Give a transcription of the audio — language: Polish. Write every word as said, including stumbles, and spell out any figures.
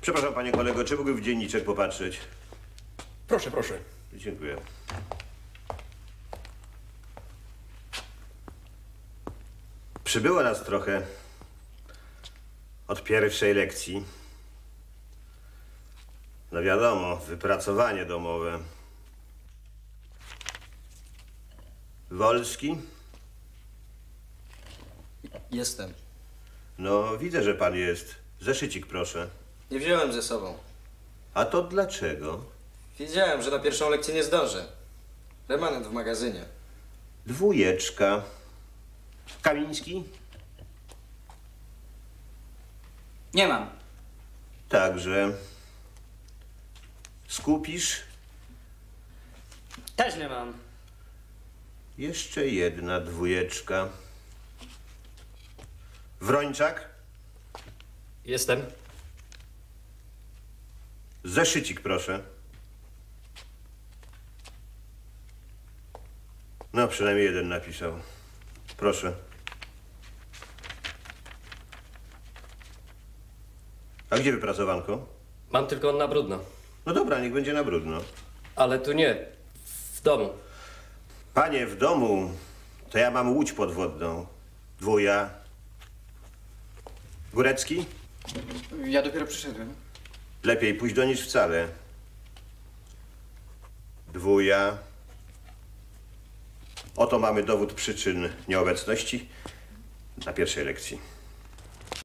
Przepraszam, panie kolego, czy mógłbym w dzienniczek popatrzeć? Proszę, proszę. Dziękuję. Przybyło nas trochę od pierwszej lekcji. No wiadomo, wypracowanie domowe. Wolski? Jestem. No, widzę, że pan jest. Zeszycik, proszę. Nie wziąłem ze sobą. A to dlaczego? Wiedziałem, że na pierwszą lekcję nie zdążę. Remanent w magazynie. Dwójeczka. Kamiński? Nie mam. Także. Skupisz? Też nie mam. Jeszcze jedna dwójeczka. Wrończak? Jestem. Zeszycik, proszę. No, przynajmniej jeden napisał. Proszę. A gdzie wypracowanko? Mam tylko na brudno. No dobra, niech będzie na brudno. Ale tu nie. W domu. Panie, w domu to ja mam łódź podwodną. Dwuja. Górecki? Ja dopiero przyszedłem. Lepiej pójść niż wcale. Dwuja. Oto mamy dowód przyczyn nieobecności na pierwszej lekcji.